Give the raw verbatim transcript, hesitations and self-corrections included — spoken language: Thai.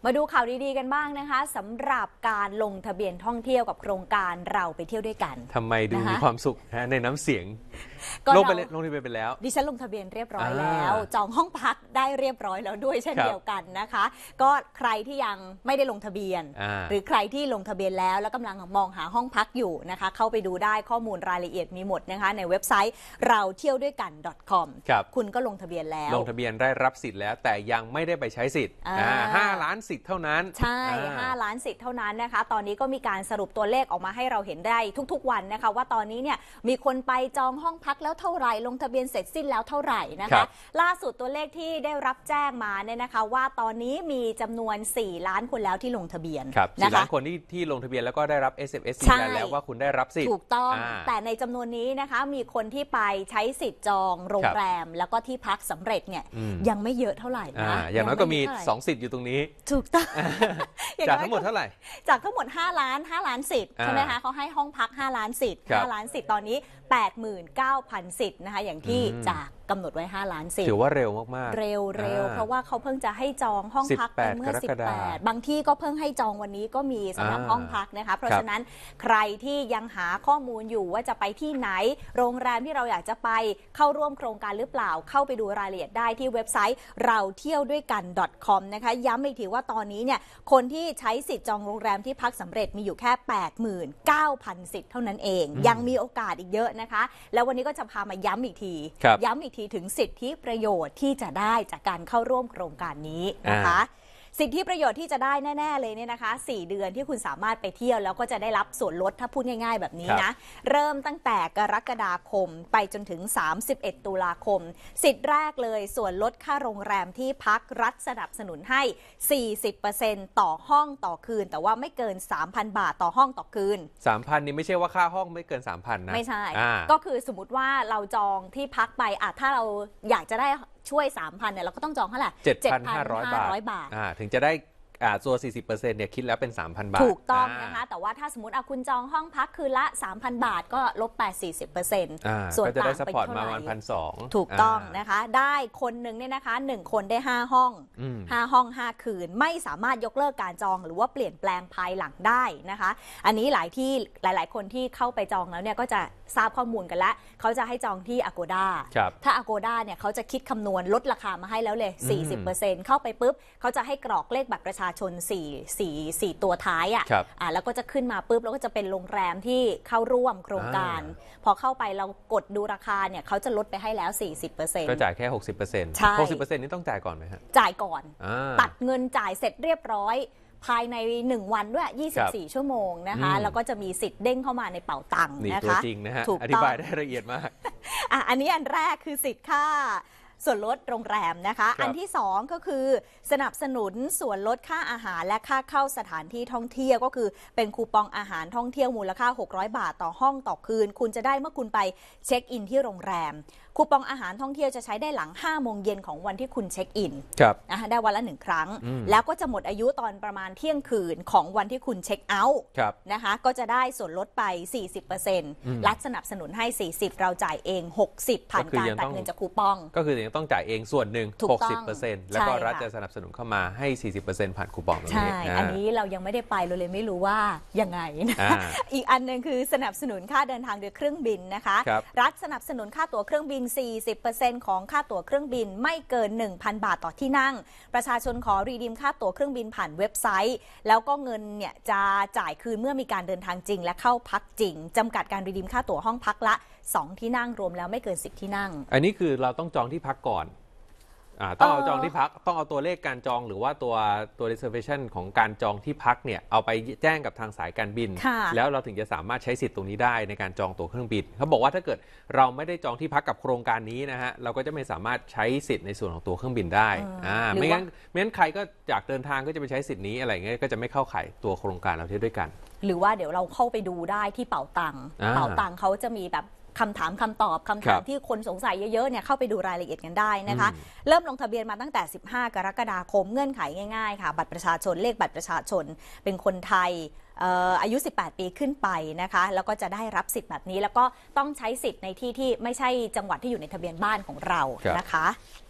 มาดูข่าวดีๆกันบ้างนะคะสำหรับการลงทะเบียนท่องเที่ยวกับโครงการเราไปเที่ยวด้วยกันทำไมดูมีความสุขฮะในน้ำเสียงลงไปลงทะเบียนไปแล้วดิฉันลงทะเบียนเรียบร้อยแล้วจองห้องพักได้เรียบร้อยแล้วด้วยเช่นเดียวกันนะคะก็ใครที่ยังไม่ได้ลงทะเบียนหรือใครที่ลงทะเบียนแล้วแล้วกำลังมองหาห้องพักอยู่นะคะเข้าไปดูได้ข้อมูลรายละเอียดมีหมดนะคะในเว็บไซต์เราเที่ยวด้วยกัน .com คุณก็ลงทะเบียนแล้วลงทะเบียนได้รับสิทธิ์แล้วแต่ยังไม่ได้ไปใช้สิทธิ์ห้าล้านสิทธิ์เท่านั้นใช่ห้าล้านสิทธิ์เท่านั้นนะคะตอนนี้ก็มีการสรุปตัวเลขออกมาให้เราเห็นได้ทุกๆวันนะคะว่าตอนนี้เนี่ยมีคนไปจองห้องพักแล้วเท่าไหร่ลงทะเบียนเสร็จสิ้นแล้วเท่าไหร่นะคะล่าสุดตัวเลขที่ได้รับแจ้งมาเนี่ยนะคะว่าตอนนี้มีจำนวนสี่ล้านคนแล้วที่ลงทะเบียนครับสี่ล้านคนที่ที่ลงทะเบียนแล้วก็ได้รับ เอส เอ็ม เอส ยืนยันแล้วว่าคุณได้รับสิทธิ์ถูกต้องแต่ในจำนวนนี้นะคะมีคนที่ไปใช้สิทธิ์จองโรงแรมแล้วก็ที่พักสำเร็จเนี่ยยังไม่เยอะเท่าไหร่นะอย่างน้อยก็มีสองสิทธิ์อยู่ตรงนี้ถูกต้องจากทั้งหมดเท่าไหร่จากทั้งหมดห้าล้านห้าล้านสิทธิ์ใช่ไหมคะเขาให้ห้องพักห้าล้านสิทธิ์ห้าล้านสิทธิ์ตอนนี้ แปดหมื่นเก้าพัน สิทธิ์นะคะอย่างที่จากกำหนดไว้ห้าล้านสิทธิ์ถือว่าเร็วมากๆเร็วเร็วเพราะว่าเขาเพิ่งจะให้จองห้องพักไปเมื่อสิบแปดบางที่ก็เพิ่งให้จองวันนี้ก็มีสำหรับห้องพักนะคะเพราะฉะนั้นใครที่ยังหาข้อมูลอยู่ว่าจะไปที่ไหนโรงแรมที่เราอยากจะไปเข้าร่วมโครงการหรือเปล่าเข้าไปดูรายละเอียดได้ที่เว็บไซต์เราเที่ยวด้วยกัน .com นะคะย้ำอีกทีว่าตอนนี้เนี่ยคนที่ใช้สิทธิ์จองโรงแรมที่พักสำเร็จมีอยู่แค่ แปดหมื่นเก้าพัน สิทธิ์เท่านั้นเองยังมีโอกาสอีกเยอะนะคะแล้ววันนี้ก็จะพามาย้ำอีกทีย้ำอีกทีถึงสิทธิประโยชน์ที่จะได้จากการเข้าร่วมโครงการนี้นะคะสิทธิประโยชน์ที่จะได้แน่ๆเลยเนี่ยนะคะสี่เดือนที่คุณสามารถไปเที่ยวแล้วก็จะได้รับส่วนลดถ้าพูดง่ายๆแบบนี้นะเริ่มตั้งแต่กรกฎาคมไปจนถึงสามสิบเอ็ดตุลาคมสิทธิ์แรกเลยส่วนลดค่าโรงแรมที่พักรัฐสนับสนุนให้ สี่สิบเปอร์เซ็นต์ ต่อห้องต่อคืนแต่ว่าไม่เกิน สามพัน บาทต่อห้องต่อคืนสามพัน นี่ไม่ใช่ว่าค่าห้องไม่เกิน สามพัน นะไม่ใช่ก็คือสมมติว่าเราจองที่พักไปอ่ะถ้าเราอยากจะได้ช่วย สามพัน เนี่ยเราก็ต้องจองเท่าไหร่เจ็ดพันห้าร้อย บาทอ่าถึงจะได้ตัว สี่สิบเปอร์เซ็นต์ เนี่ยคิดแล้วเป็น สามพัน บาทถูกต้องนะคะแต่ว่าถ้าสมมติคุณจองห้องพักคืนละ สามพัน บาทก็ลบไป สี่สิบเปอร์เซ็นต์ส่วนต่างไปเท่าไหร่มาวัน หนึ่งพันสองร้อยถูกต้องนะคะได้คนหนึ่งเนี่ยนะคะหนึ่งคนได้ห้าห้องห้าห้องห้าคืนไม่สามารถยกเลิกการจองหรือว่าเปลี่ยนแปลงภายหลังได้นะคะอันนี้หลายที่หลายๆคนที่เข้าไปจองแล้วเนี่ยก็จะทราบข้อมูลกันแล้วเขาจะให้จองที่ Agoda ถ้า Agoda เนี่ยเขาจะคิดคำนวณลดราคามาให้แล้วเลย สี่สิบเปอร์เซ็นต์ เข้าไปปุ๊บเขาจะให้กรอกเลขบัตรประชาชนสี่สี่สี่ตัวท้ายอ่ะอ่าแล้วก็จะขึ้นมาปุ๊บแล้วก็จะเป็นโรงแรมที่เข้าร่วมโครงการพอเข้าไปเรากดดูราคาเนี่ยเขาจะลดไปให้แล้ว สี่สิบเปอร์เซ็นต์ก็จ่ายแค่ หกสิบเปอร์เซ็นต์ใช่หกสิบเปอร์เซ็นต์ นี่ต้องจ่ายก่อนไหมฮะจ่ายก่อนตัดเงินจ่ายเสร็จเรียบร้อยภายในหนึ่งวันด้วยยี่สิบสี่ชั่วโมงนะคะแล้วก็จะมีสิทธิ์เด้งเข้ามาในเป๋าตังค์นะคะนี่ตัวจริงนะฮะอธิบายได้ละเอียดมากอ่ะอันนี้อันแรกคือสิทธิ์ค่าส่วนลดโรงแรมนะคะอันที่สองก็คือสนับสนุนส่วนลดค่าอาหารและค่าเข้าสถานที่ท่องเที่ยวก็คือเป็นคูปองอาหารท่องเที่ยวมูลค่าหกร้อยบาทต่อห้องต่อคืนคุณจะได้เมื่อคุณไปเช็คอินที่โรงแรมคูปองอาหารท่องเที่ยวจะใช้ได้หลังห้าโมงเย็นของวันที่คุณเช็คอินนะคะได้วันละหนึ่งครั้งแล้วก็จะหมดอายุตอนประมาณเที่ยงคืนของวันที่คุณเช็คเอาท์นะคะก็จะได้ส่วนลดไป สี่สิบเปอร์เซ็นต์ รัฐสนับสนุนให้สี่สิบเราจ่ายเองหกสิบผ่านการตัดเงินจากคูปองก็คือยังต้องจ่ายเองส่วนหนึ่ง หกสิบเปอร์เซ็นต์ แล้วก็รัฐจะสนับสนุนเข้ามาให้ สี่สิบเปอร์เซ็นต์ ผ่านคูปองตรงนี้ใช่อันนี้เรายังไม่ได้ไปเราเลยไม่รู้ว่ายังไงนะอีกอันนึงคือสนับสนุนค่าเดินทางโดยเครื่องบินนะคะรัฐสนับสนุนค่าตั๋วเครื่องบิน สี่สิบเปอร์เซ็นต์ ของค่าตั๋วเครื่องบินไม่เกิน หนึ่งพัน บาทต่อที่นั่งประชาชนขอรีดีมค่าตั๋วเครื่องบินผ่านเว็บไซต์แล้วก็เงินเนี่ยจะจ่ายคืนเมื่อมีการเดินทางจริงและเข้าพักจริงจำกัดการรีดีมค่าตั๋วห้องพักละสองที่นั่งรวมแล้วไม่เกินสิบที่นั่งอันนี้คือเราต้องจองที่พักก่อนต้องเอาจองที่พักต้องเอาตัวเลขการจองหรือว่าตัวตัว reservation ของการจองที่พักเนี่ยเอาไปแจ้งกับทางสายการบินแล้วเราถึงจะสามารถใช้สิทธิ์ตรงนี้ได้ในการจองตั๋วเครื่องบินเขาบอกว่าถ้าเกิดเราไม่ได้จองที่พักกับโครงการนี้นะฮะเราก็จะไม่สามารถใช้สิทธิ์ในส่วนของตั๋วเครื่องบินได้อ่าไม่งั้นไม่งั้นใครก็อยากเดินทางก็จะไปใช้สิทธิ์นี้อะไรเงี้ยก็จะไม่เข้าข่ายตัวโครงการเราเที่ยวด้วยกันหรือว่าเดี๋ยวเราเข้าไปดูได้ที่เป๋าตังค์เป๋าตังค์เขาจะมีแบบคำถามคำตอบคำถามที่คนสงสัยเยอะๆเนี่ยเข้าไปดูรายละเอียดกันได้นะคะเริ่มลงทะเบียนมาตั้งแต่สิบห้ากรกฎาคมเงื่อนไขง่ายๆค่ะบัตรประชาชนเลขบัตรประชาชนเป็นคนไทยอายุสิบแปดปีขึ้นไปนะคะแล้วก็จะได้รับสิทธิ์แบบนี้แล้วก็ต้องใช้สิทธิ์ในที่ที่ไม่ใช่จังหวัดที่อยู่ในทะเบียนบ้านของเรานะคะ